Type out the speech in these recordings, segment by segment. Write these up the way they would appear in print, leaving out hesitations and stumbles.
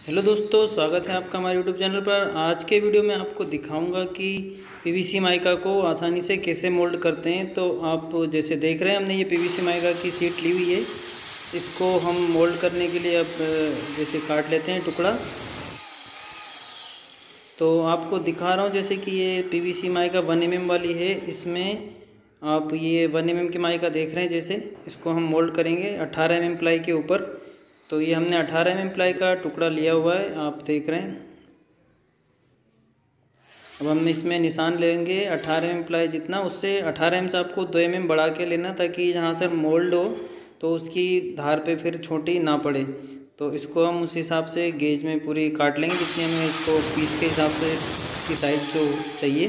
Hello दोस्तों, स्वागत है आपका हमारे यूट्यूब चैनल पर। आज के वीडियो में आपको दिखाऊंगा कि पीवीसी माइका को आसानी से कैसे मोल्ड करते हैं। तो आप जैसे देख रहे हैं, हमने ये पीवीसी माइका की शीट ली हुई है। इसको हम मोल्ड करने के लिए अब जैसे काट लेते हैं टुकड़ा। तो आपको दिखा रहा हूँ जैसे कि ये पीवीसी माइका 1 mm वाली है। इसमें आप ये 1 mm की माइका देख रहे हैं। जैसे इसको हम मोल्ड करेंगे 18 mm प्लाई के ऊपर। तो ये हमने 18 mm प्लाई का टुकड़ा लिया हुआ है, आप देख रहे हैं। अब हम इसमें निशान लेंगे 18 mm प्लाई जितना, उससे 18 mm से आपको 2 mm बढ़ा के लेना, ताकि जहाँ से मोल्ड हो तो उसकी धार पे फिर छोटी ना पड़े। तो इसको हम उस हिसाब से गेज में पूरी काट लेंगे, जितनी हमें इसको पीस के हिसाब से इसकी साइज जो चाहिए।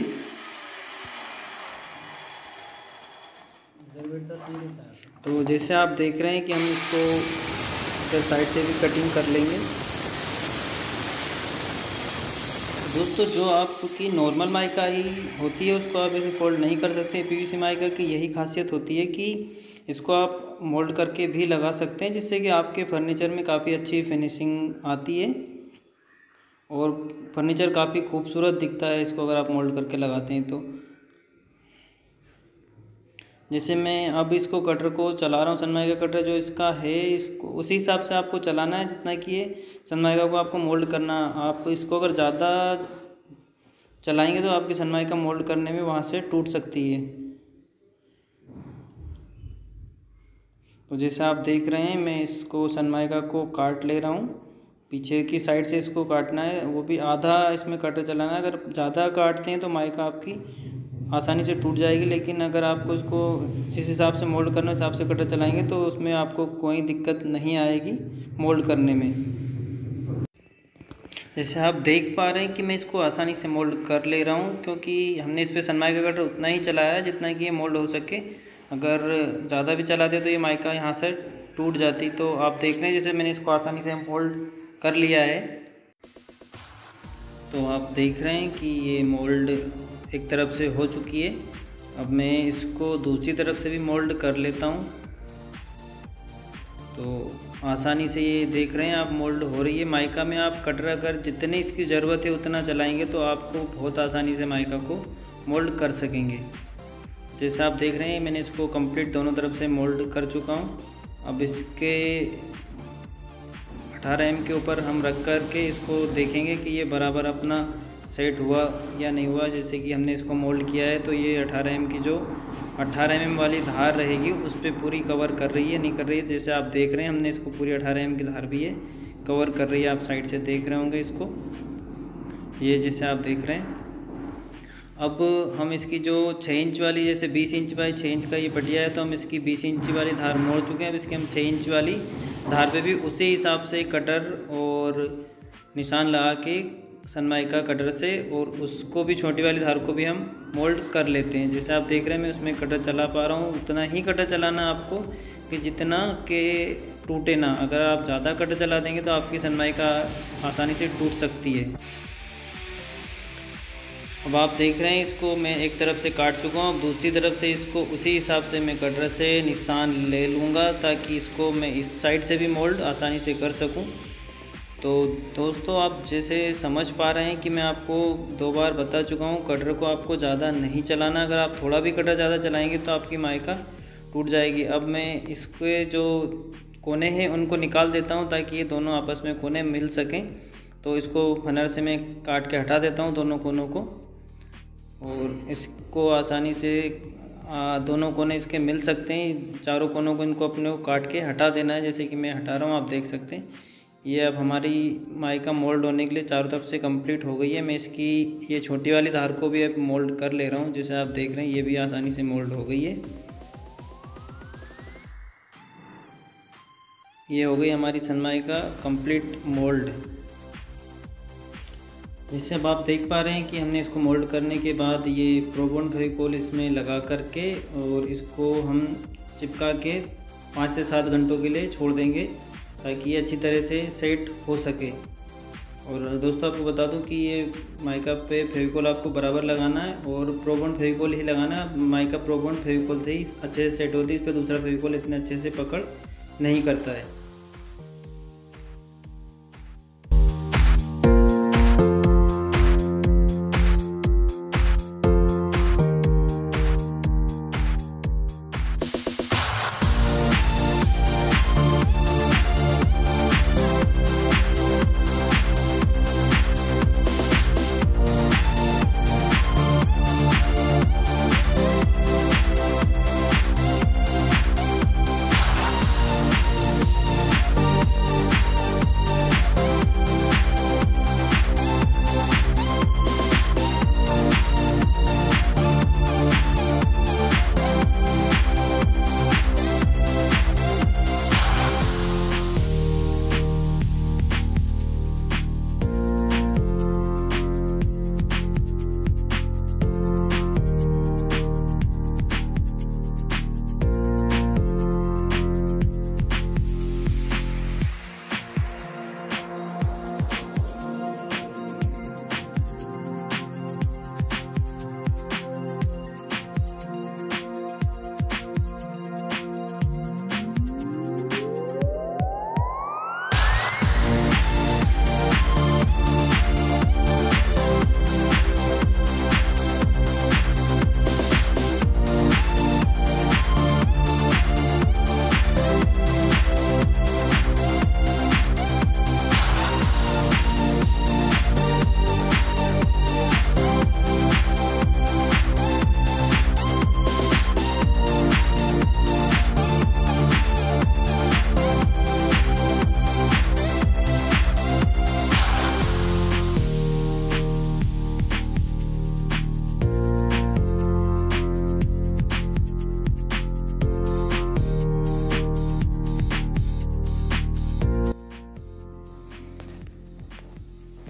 तो जैसे आप देख रहे हैं कि हम इसको इधर साइड से भी कटिंग कर लेंगे। दोस्तों, जो आपकी नॉर्मल माइका ही होती है उसको आप ऐसे फोल्ड नहीं कर सकते। पीवीसी माइका की यही खासियत होती है कि इसको आप मोल्ड करके भी लगा सकते हैं, जिससे कि आपके फर्नीचर में काफ़ी अच्छी फिनिशिंग आती है और फर्नीचर काफ़ी खूबसूरत दिखता है इसको अगर आप मोल्ड करके लगाते हैं तो। जैसे मैं अब इसको कटर को चला रहा हूँ, सनमाइका कटर जो इसका है, इसको उसी हिसाब से आपको चलाना है जितना कि ये सनमाइका को आपको मोल्ड करना। आप इसको अगर ज़्यादा चलाएंगे तो आपकी सनमाइका मोल्ड करने में वहाँ से टूट सकती है। तो जैसे आप देख रहे हैं, मैं इसको सनमाइका को काट ले रहा हूँ। पीछे की साइड से इसको काटना है, वो भी आधा इसमें कटर चलाना है। अगर ज़्यादा काटते हैं तो माइका आपकी आसानी से टूट जाएगी, लेकिन अगर आपको इसको जिस हिसाब से मोल्ड करना है उस हिसाब से कटर चलाएंगे तो उसमें आपको कोई दिक्कत नहीं आएगी मोल्ड करने में। जैसे आप देख पा रहे हैं कि मैं इसको आसानी से मोल्ड कर ले रहा हूँ, क्योंकि हमने इस पर सनमाइका कटर उतना ही चलाया है जितना कि ये मोल्ड हो सके। अगर ज़्यादा भी चलाते तो ये माइका यहाँ से टूट जाती। तो आप देख रहे हैं जैसे मैंने इसको आसानी से मोल्ड कर लिया है। तो आप देख रहे हैं कि ये मोल्ड एक तरफ से हो चुकी है। अब मैं इसको दूसरी तरफ से भी मोल्ड कर लेता हूँ। तो आसानी से ये देख रहे हैं आप मोल्ड हो रही है। माइका में आप कटर अगर जितनी इसकी ज़रूरत है उतना चलाएंगे तो आपको बहुत आसानी से माइका को मोल्ड कर सकेंगे। जैसे आप देख रहे हैं मैंने इसको कंप्लीट दोनों तरफ से मोल्ड कर चुका हूँ। अब इसके 18 mm के ऊपर हम रख कर के इसको देखेंगे कि ये बराबर अपना सेट हुआ या नहीं हुआ। जैसे कि हमने इसको मोल्ड किया है तो ये 18 mm की जो 18 mm वाली धार रहेगी उस पर पूरी कवर कर रही है, नहीं कर रही है। जैसे आप देख रहे हैं हमने इसको पूरी 18 mm की धार भी है कवर कर रही है। आप साइड से देख रहे होंगे इसको, ये जैसे आप देख रहे हैं। अब हम इसकी जो 6 इंच वाली, जैसे 20 इंच बाई 6 इंच का ये पटिया है, तो हम इसकी 20 इंच वाली धार मोड़ चुके हैं। अब इसके हम 6 इंच वाली धार पे भी उसी हिसाब से कटर और निशान लगा के सनमाइका कटर से, और उसको भी छोटी वाली धार को भी हम मोल्ड कर लेते हैं। जैसे आप देख रहे हैं मैं उसमें कटर चला पा रहा हूँ। उतना ही कटर चलाना आपको कि जितना के टूटे ना। अगर आप ज़्यादा कटर चला देंगे तो आपकी सनमाइका आसानी से टूट सकती है। अब आप देख रहे हैं इसको मैं एक तरफ से काट चुका हूँ। अब दूसरी तरफ से इसको उसी हिसाब से मैं कटर से निशान ले लूँगा, ताकि इसको मैं इस साइड से भी मोल्ड आसानी से कर सकूँ। तो दोस्तों, आप जैसे समझ पा रहे हैं कि मैं आपको 2 बार बता चुका हूँ, कटर को आपको ज़्यादा नहीं चलाना। अगर आप थोड़ा भी कटर ज़्यादा चलाएँगे तो आपकी माइका टूट जाएगी। अब मैं इसके जो कोने हैं उनको निकाल देता हूँ, ताकि ये दोनों आपस में कोने मिल सकें। तो इसको फनर से मैं काट के हटा देता हूँ दोनों कोनों को, और इसको आसानी से दोनों कोने इसके मिल सकते हैं। चारों कोनों को इनको अपने को काट के हटा देना है, जैसे कि मैं हटा रहा हूँ। आप देख सकते हैं ये अब हमारी माइका मोल्ड होने के लिए चारों तरफ से कंप्लीट हो गई है। मैं इसकी ये छोटी वाली धार को भी अब मोल्ड कर ले रहा हूँ। जैसे आप देख रहे हैं ये भी आसानी से मोल्ड हो गई है। ये हो गई हमारी सनमाइका कंप्लीट मोल्ड। जैसे अब आप देख पा रहे हैं कि हमने इसको मोल्ड करने के बाद ये प्रोबोन फेविकोल इसमें लगा करके और इसको हम चिपका के 5 से 7 घंटों के लिए छोड़ देंगे, ताकि ये अच्छी तरह से सेट हो सके। और दोस्तों, आपको बता दूं कि ये माइका पे फेविकोल आपको बराबर लगाना है और प्रोबोन फेविकोल ही लगाना है। माइका प्रोबोन फेविकोल से ही अच्छे से सेट होती है, इस पर दूसरा फेविकोल इतने अच्छे से पकड़ नहीं करता है।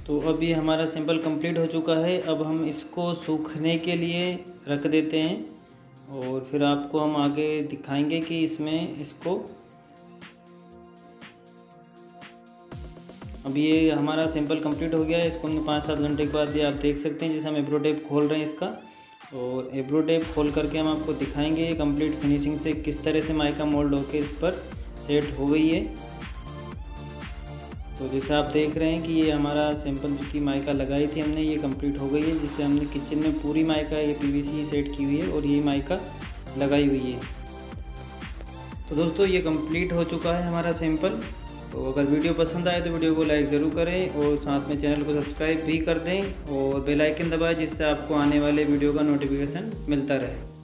तो अभी हमारा सैंपल कंप्लीट हो चुका है। अब हम इसको सूखने के लिए रख देते हैं और फिर आपको हम आगे दिखाएंगे कि इसमें इसको अब ये हमारा सैंपल कंप्लीट हो गया है। इसको हमने 5-7 घंटे के बाद ये आप देख सकते हैं जैसे हम एब्रो टेप खोल रहे हैं इसका, और एब्रो टेप खोल करके हम आपको दिखाएंगे कंप्लीट फिनिशिंग से किस तरह से माइका मोल्ड होके इस पर सेट हो गई है। तो जैसे आप देख रहे हैं कि ये हमारा सैंपल की माइका लगाई थी हमने, ये कंप्लीट हो गई है, जिससे हमने किचन में पूरी माइका ये पीवीसी सेट की हुई है और ये माइका लगाई हुई है। तो दोस्तों ये कंप्लीट हो चुका है हमारा सैंपल। तो अगर वीडियो पसंद आए तो वीडियो को लाइक ज़रूर करें और साथ में चैनल को सब्सक्राइब भी कर दें और बेल आइकन दबाएं, जिससे आपको आने वाले वीडियो का नोटिफिकेशन मिलता रहे।